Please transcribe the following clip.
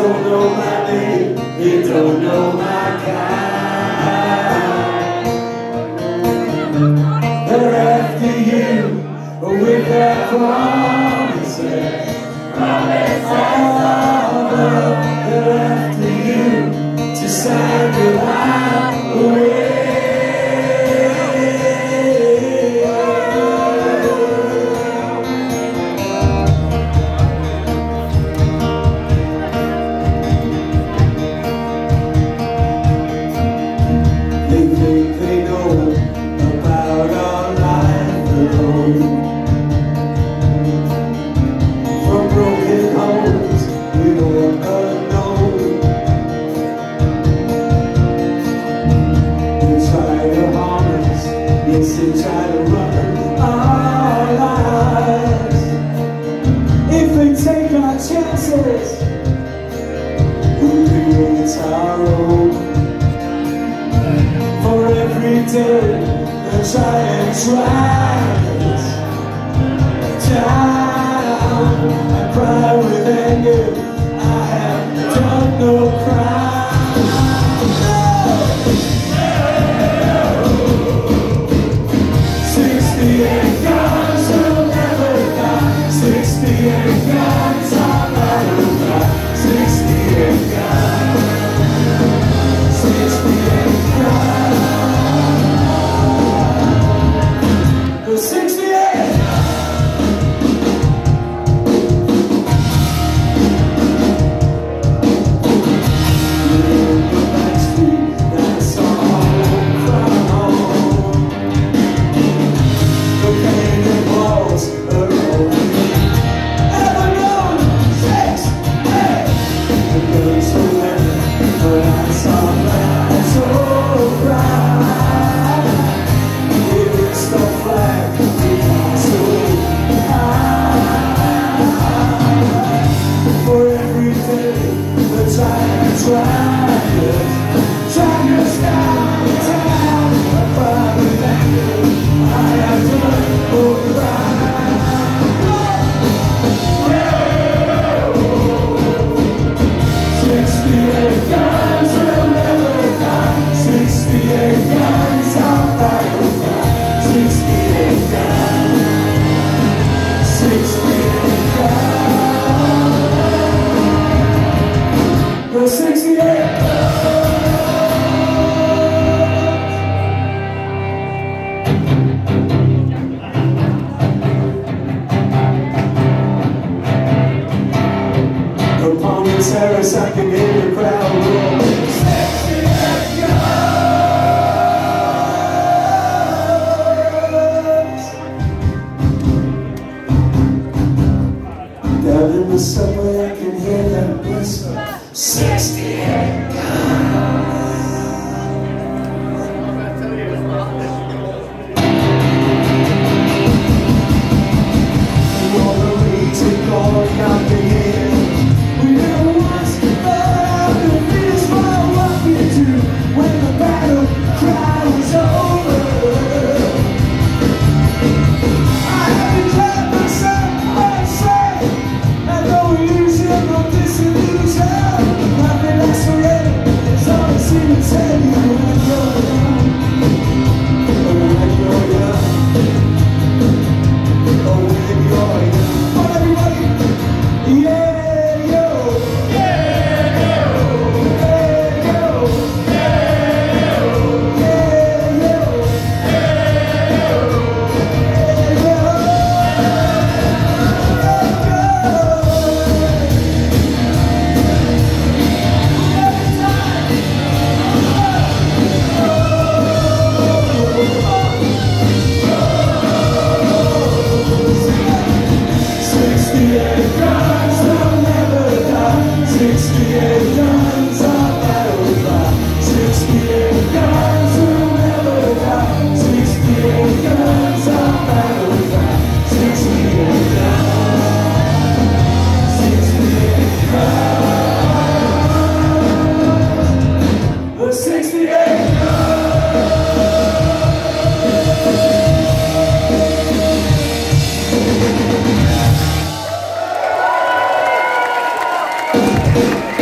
don't know my name, they don't know my kind. They're after you with their promises. They're after you to sign your life away. They think they know about our life alone. From broken homes we don't know. They try to harm us, yes they try to run our lives. If they take our chances, we'll create our own. For every day they try and drag us down. I cry with anger, I have done no crime. No. 68 guns will never die. 68 guns are never die. 68 guns. 68 guns. 68! Upon the terrace I can hear the crowd roar. 68 guns. Down in the subway I can hear them whisper. 68 guns. All the reason going out the end. We never once thought out the finish for what we do when the battle cry was over. I had to clap myself and say, and no illusion, no disillusion. Nothing lasts forever, it's all I seem to tell you when you're young. When you're young. Oh, when you're young. Oh, everybody, yeah. Thank you.